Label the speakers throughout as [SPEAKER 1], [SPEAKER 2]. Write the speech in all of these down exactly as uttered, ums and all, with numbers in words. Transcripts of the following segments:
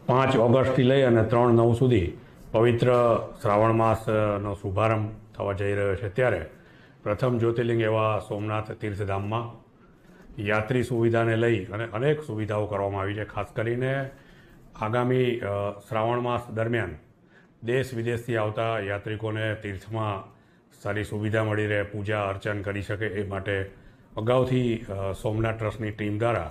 [SPEAKER 1] પાંચ ઓગસ્ટથી લઈ અને ત્રણ નવ સુધી પવિત્ર શ્રાવણ માસનો શુભારંભ થવા જઈ રહ્યો છે, ત્યારે પ્રથમ જ્યોતિર્લિંગ એવા સોમનાથ તીર્થધામમાં યાત્રી સુવિધાને લઈ અને અનેક સુવિધાઓ કરવામાં આવી છે. ખાસ કરીને આગામી શ્રાવણ માસ દરમિયાન દેશ વિદેશથી આવતા યાત્રિકોને તીર્થમાં સારી સુવિધા મળી રહે, પૂજા અર્ચન કરી શકે એ માટે અગાઉથી સોમનાથ ટ્રસ્ટની ટીમ દ્વારા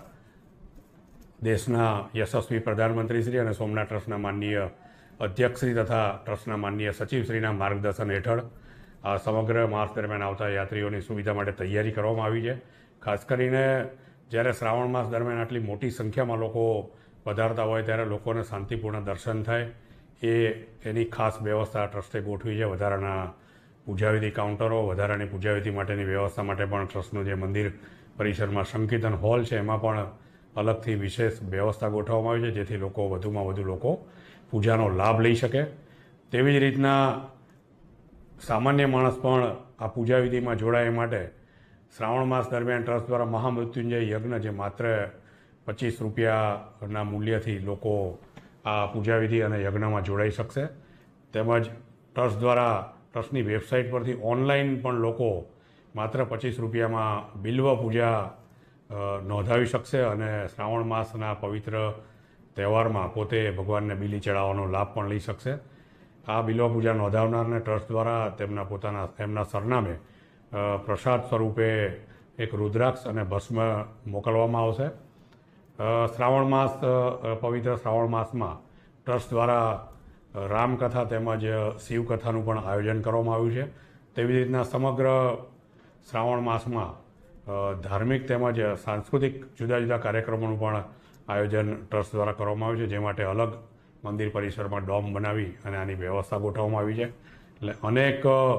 [SPEAKER 1] દેશના યશસ્વી પ્રધાનમંત્રીશ્રી અને સોમનાથ ટ્રસ્ટના માનનીય અધ્યક્ષશ્રી તથા ટ્રસ્ટના માનનીય સચિવશ્રીના માર્ગદર્શન હેઠળ આ સમગ્ર માસ દરમિયાન આવતા યાત્રીઓની સુવિધા માટે તૈયારી કરવામાં આવી છે. ખાસ કરીને જ્યારે શ્રાવણ માસ દરમિયાન આટલી મોટી સંખ્યામાં લોકો પધારતા હોય ત્યારે લોકોને શાંતિપૂર્ણ દર્શન થાય એ એની ખાસ વ્યવસ્થા ટ્રસ્ટે ગોઠવી છે. વધારાના પૂજાવિધિ કાઉન્ટરો, વધારાની પૂજાવિધિ માટેની વ્યવસ્થા માટે પણ ટ્રસ્ટનું જે મંદિર પરિસરમાં સંકીર્તન હોલ છે એમાં પણ અલગથી વિશેષ વ્યવસ્થા ગોઠવવામાં આવી છે, જેથી લોકો વધુમાં વધુ લોકો પૂજાનો લાભ લઈ શકે. તેવી જ રીતના સામાન્ય માણસ પણ આ પૂજાવિધિમાં જોડાય માટે શ્રાવણ માસ દરમિયાન ટ્રસ્ટ દ્વારા મહામૃત્યુંજય યજ્ઞ, જે માત્ર પચીસ રૂપિયાના મૂલ્યથી લોકો આ પૂજાવિધિ અને યજ્ઞમાં જોડાઈ શકશે. તેમજ ટ્રસ્ટ દ્વારા ટ્રસ્ટની વેબસાઇટ પરથી ઓનલાઈન પણ લોકો માત્ર પચીસ રૂપિયામાં બિલ્વ પૂજા નોંધાવી શકશે અને શ્રાવણ માસના પવિત્ર તહેવારમાં પોતે ભગવાનને બિલી ચડાવવાનો લાભ પણ લઈ શકશે. આ બિલ્વ પૂજા નોંધાવનારને ટ્રસ્ટ દ્વારા તેમના પોતાના એમના સરનામે પ્રસાદ સ્વરૂપે એક રુદ્રાક્ષ અને ભસ્મ મોકલવામાં આવશે. શ્રાવણ માસ પવિત્ર શ્રાવણ માસમાં ટ્રસ્ટ દ્વારા રામકથા તેમજ શિવકથાનું પણ આયોજન કરવામાં આવ્યું છે. તેવી રીતના સમગ્ર શ્રાવણ માસમાં ધાર્મિક તેમજ સાંસ્કૃતિક જુદા જુદા કાર્યક્રમોનું પણ આયોજન ટ્રસ્ટ દ્વારા કરવામાં આવ્યું છે, જે માટે અલગ મંદિર પરિસરમાં ડોમ બનાવી અને આની વ્યવસ્થા ગોઠવવામાં આવી છે. એટલે અનેક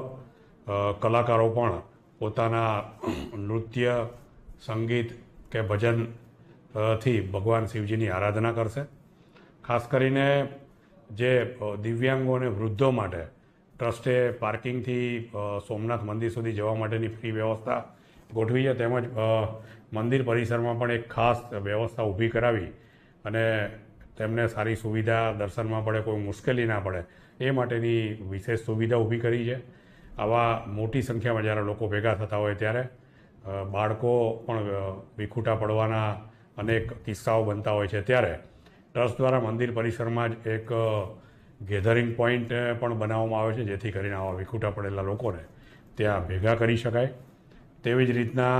[SPEAKER 1] કલાકારો પણ પોતાના નૃત્ય, સંગીત કે ભજનથી ભગવાન શિવજીની આરાધના કરશે. ખાસ કરીને જે દિવ્યાંગો અને વૃદ્ધો માટે ટ્રસ્ટે પાર્કિંગથી સોમનાથ મંદિર સુધી જવા માટેની ફ્રી વ્યવસ્થા ગોઠવી છે. તેમજ મંદિર પરિસરમાં પણ એક ખાસ વ્યવસ્થા ઊભી કરાવી અને તેમને સારી સુવિધા, દર્શનમાં પડે, કોઈ મુશ્કેલી ના પડે એ માટેની વિશેષ સુવિધા ઊભી કરી છે. આવા મોટી સંખ્યામાં જ્યારે લોકો ભેગા થતા હોય ત્યારે બાળકો પણ વિખૂટા પડવાના અનેક કિસ્સાઓ બનતા હોય છે, ત્યારે ટ્રસ્ટ દ્વારા મંદિર પરિસરમાં જ એક ગેધરિંગ પોઈન્ટ પણ બનાવવામાં આવે છે, જેથી કરીને આવા વિખૂટા પડેલા લોકોને ત્યાં ભેગા કરી શકાય. તેવી જ રીતના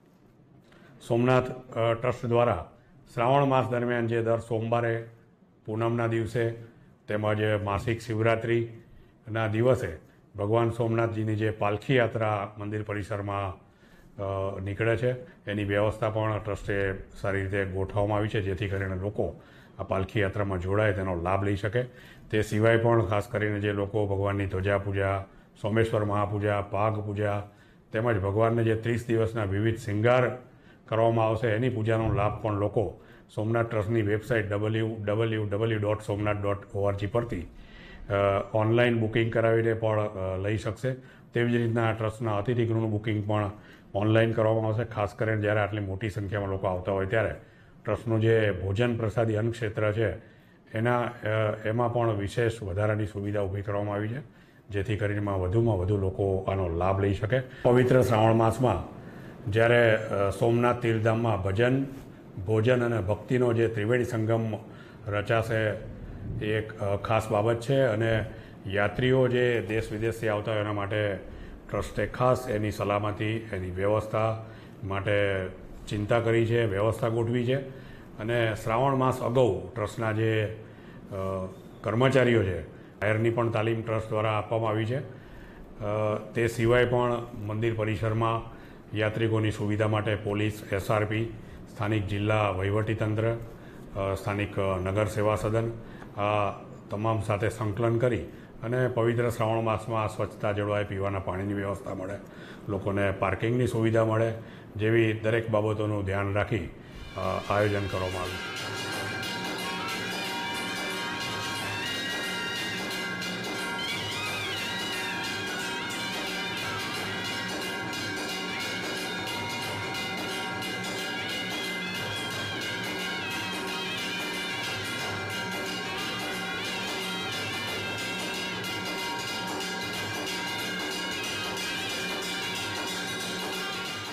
[SPEAKER 1] સોમનાથ ટ્રસ્ટ દ્વારા શ્રાવણ માસ દરમિયાન જે દર સોમવારે, પૂનમના દિવસે તેમજ માસિક શિવરાત્રિના દિવસે ભગવાન સોમનાથજીની જે પાલખી યાત્રા મંદિર પરિસરમાં નીકળે છે એની વ્યવસ્થા પણ ટ્રસ્ટે સારી રીતે ગોઠવવામાં આવી છે, જેથી કરીને લોકો આ પાલખી યાત્રામાં જોડાય તેનો લાભ લઈ શકે. તે સિવાય પણ ખાસ કરીને જે લોકો ભગવાનની ધ્વજા પૂજા, સોમેશ્વર મહાપૂજા, પાઘ પૂજા તેમજ ભગવાનને જે ત્રીસ દિવસના વિવિધ શૃંગાર કરવામાં આવશે એની પૂજાનો લાભ પણ લોકો સોમનાથ ટ્રસ્ટની website W W W dot Somnath dot O R G પરથી ઓનલાઈન બુકિંગ કરાવીને પણ લઈ શકશે. તેવી જ રીતના ટ્રસ્ટના અતિથિગૃહનું બુકિંગ પણ ઓનલાઈન કરવામાં આવશે. ખાસ કરીને જ્યારે આટલી મોટી સંખ્યામાં લોકો આવતા હોય ત્યારે ટ્રસ્ટનું જે ભોજન પ્રસાદી અન્ન ક્ષેત્ર છે એના એમાં પણ વિશેષ વધારાની સુવિધા ઊભી કરવામાં આવી છે, જેથી કરીને વધુમાં વધુ લોકો આનો લાભ લઈ શકે. પવિત્ર શ્રાવણ માસમાં જ્યારે સોમનાથ તીર્થધામમાં ભજન, ભોજન અને ભક્તિનો જે ત્રિવેણી સંગમ રચાશે એ એક ખાસ બાબત છે અને યાત્રીઓ જે દેશ વિદેશથી આવતા હોય એના માટે ટ્રસ્ટે ખાસ એની સલામતી, એની વ્યવસ્થા માટે ચિંતા કરી છે, વ્યવસ્થા ગોઠવી છે. અને શ્રાવણ માસ અગાઉ ટ્રસ્ટના જે કર્મચારીઓ છે ફાયરની પણ તાલીમ ટ્રસ્ટ દ્વારા આપવામાં આવી છે. તે સિવાય પણ મંદિર પરિસરમાં યાત્રિકોની સુવિધા માટે પોલીસ, એસઆરપી, સ્થાનિક જિલ્લા વહીવટીતંત્ર, સ્થાનિક નગર સેવા સદન આ તમામ સાથે સંકલન કરી અને પવિત્ર શ્રાવણ માસમાં સ્વચ્છતા જળવાય, પીવાના પાણીની વ્યવસ્થા મળે, લોકોને પાર્કિંગની સુવિધા મળે જેવી દરેક બાબતોનું ધ્યાન રાખી આયોજન કરવામાં આવ્યું.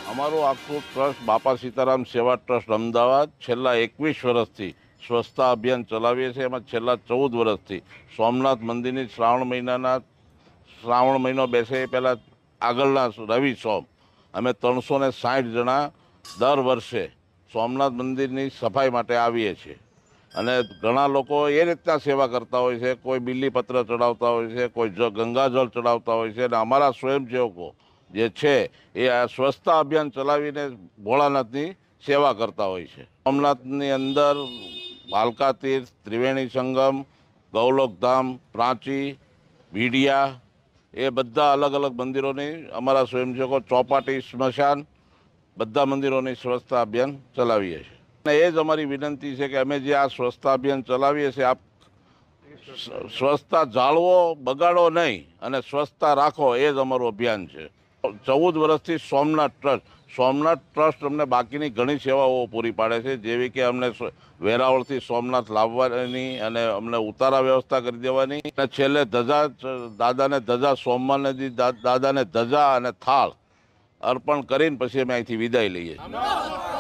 [SPEAKER 2] અમારું આખું ટ્રસ્ટ બાપા સીતારામ સેવા ટ્રસ્ટ અમદાવાદ છેલ્લા એકવીસ વર્ષથી સ્વચ્છતા અભિયાન ચલાવીએ છીએ. એમાં છેલ્લા ચૌદ વર્ષથી સોમનાથ મંદિરની શ્રાવણ મહિનાના શ્રાવણ મહિનો બેસે એ પહેલાં આગળના રવિ સોમ અમે ત્રણસો ને સાઠ જણા દર વર્ષે સોમનાથ મંદિરની સફાઈ માટે આવીએ છીએ. અને ઘણા લોકો એ રીતના સેવા કરતા હોય છે. કોઈ બિલ્લીપત્ર ચડાવતા હોય છે, કોઈ ગંગાજળ ચડાવતા હોય છે. અને અમારા સ્વયંસેવકો જે છે એ આ સ્વચ્છતા અભિયાન ચલાવીને ભોળાનાથની સેવા કરતા હોય છે. સોમનાથની અંદર ભાલકા તીર્થ, ત્રિવેણી સંગમ, ગૌલોકધામ, પ્રાંચી, ભીડિયા એ બધા અલગ અલગ મંદિરોની અમારા સ્વયંસેવકો ચોપાટી, સ્મશાન બધા મંદિરોની સ્વચ્છતા અભિયાન ચલાવીએ છીએ. અને એ જ અમારી વિનંતી છે કે અમે જે આ સ્વચ્છતા અભિયાન ચલાવીએ છીએ, આપ સ્વચ્છતા જાળવો, બગાડો નહીં અને સ્વચ્છતા રાખો, એ જ અમારું અભિયાન છે. ચૌદ વર્ષથી સોમનાથ ટ્રસ્ટ સોમનાથ ટ્રસ્ટ અમને બાકીની ઘણી સેવાઓ પૂરી પાડે છે, જેવી કે અમને વેરાવળથી સોમનાથ લાવવાની અને અમને ઉતારા વ્યવસ્થા કરી દેવાની અને છેલ્લે ધજા દાદાને ધજા સોમવારને દાદાને ધજા અને થાળ અર્પણ કરીને પછી અમે અહીંથી વિદાય લઈએ છીએ.